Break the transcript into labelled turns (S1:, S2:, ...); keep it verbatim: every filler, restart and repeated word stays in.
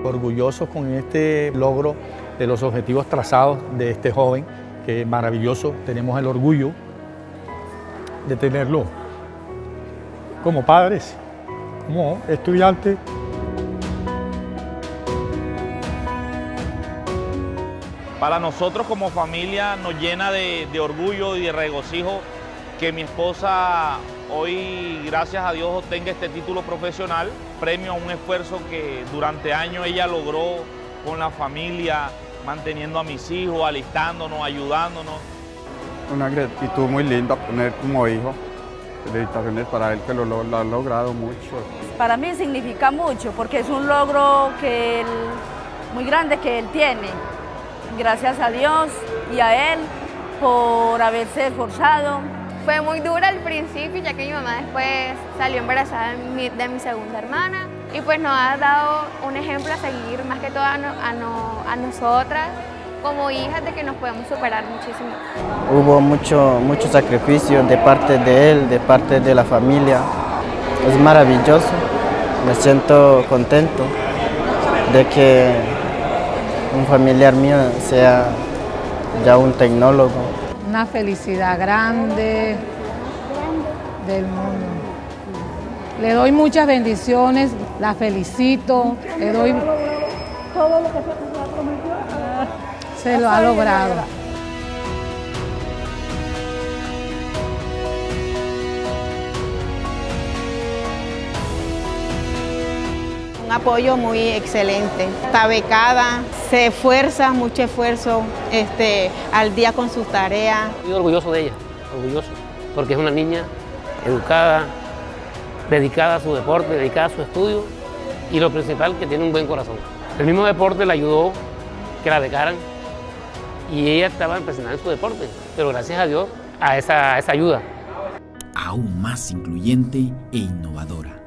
S1: Orgullosos con este logro de los objetivos trazados de este joven, que es maravilloso. Tenemos el orgullo de tenerlo como padres, como estudiantes.
S2: Para nosotros como familia nos llena de, de orgullo y de regocijo que mi esposa hoy, gracias a Dios, obtenga este título profesional, premio a un esfuerzo que durante años ella logró con la familia, manteniendo a mis hijos, alistándonos, ayudándonos.
S3: Una gratitud muy linda poner como hijo, felicitaciones para él que lo, lo, lo ha logrado mucho.
S4: Para mí significa mucho porque es un logro que él, muy grande que él tiene. Gracias a Dios y a él por haberse esforzado.
S5: Fue muy dura al principio, ya que mi mamá después salió embarazada de mi, de mi segunda hermana y pues nos ha dado un ejemplo a seguir, más que todo a, no, a, no, a nosotras como hijas, de que nos podemos superar muchísimo.
S6: Hubo mucho, mucho sacrificio de parte de él, de parte de la familia. Es maravilloso, me siento contento de que un familiar mío sea ya un tecnólogo.
S7: Una felicidad grande del mundo. Le doy muchas bendiciones, la felicito, le doy todo lo que se prometió. Se lo ha logrado.
S8: Un apoyo muy excelente. Está becada, se esfuerza, mucho esfuerzo este, al día con sus tareas.
S9: Estoy orgulloso de ella, orgulloso, porque es una niña educada, dedicada a su deporte, dedicada a su estudio y lo principal, que tiene un buen corazón. El mismo deporte le ayudó que la becaran y ella estaba empezando en su deporte, pero gracias a Dios a esa, a esa ayuda.
S10: Aún más incluyente e innovadora.